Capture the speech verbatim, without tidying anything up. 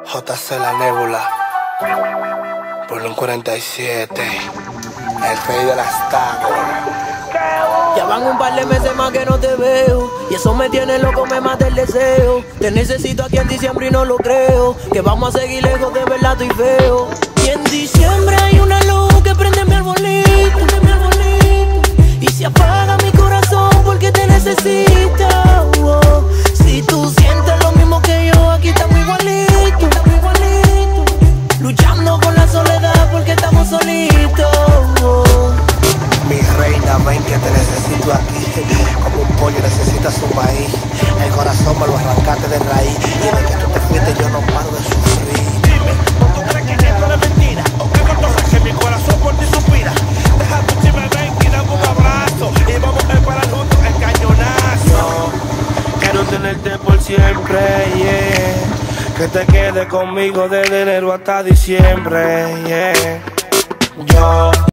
J C La Nébula, por un cuarenta y siete, el rey de las tardes. Ya van un par de meses más que no te veo, y eso me tiene loco, me mata el deseo. Te necesito aquí en diciembre y no lo creo, que vamos a seguir lejos, de verdad estoy feo. Y en diciembre hay una luz que prende mi arbolito, prende mi arbolito, y se apaga mi corazón porque te necesito. Oh, si tú sientes lo mismo que yo, aquí estamos igualitos, estamos igualitos, luchando con la soledad porque estamos solitos. Oh. Mi reina, ven que te necesito aquí, como un pollo necesita su maíz. El corazón me lo arrancaste de raíz, y de que tú te fuiste yo no paro de sufrir. Dime, ¿tú crees que esto es mentira? ¿O qué cosa que mi corazón por ti suspira? Deja tu chisme, ven y dame un abrazo, y vamos a parar juntos el cañonazo. Yo quiero tenerte por siempre, yeah. Que te quedes conmigo desde enero hasta diciembre, yeah. Yo